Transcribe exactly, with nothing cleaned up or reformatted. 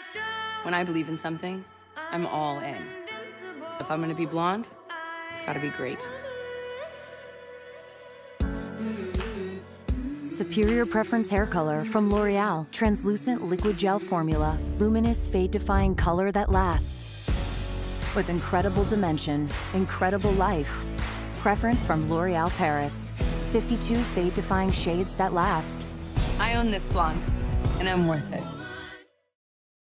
When I believe in something, I'm all in. So if I'm gonna be blonde, it's gotta be great. Superior Preference Hair Color from L'Oreal. Translucent liquid gel formula. Luminous fade-defying color that lasts. With incredible dimension, incredible life. Preference from L'Oreal Paris. fifty-two fade-defying shades that last. I own this blonde, and I'm worth it.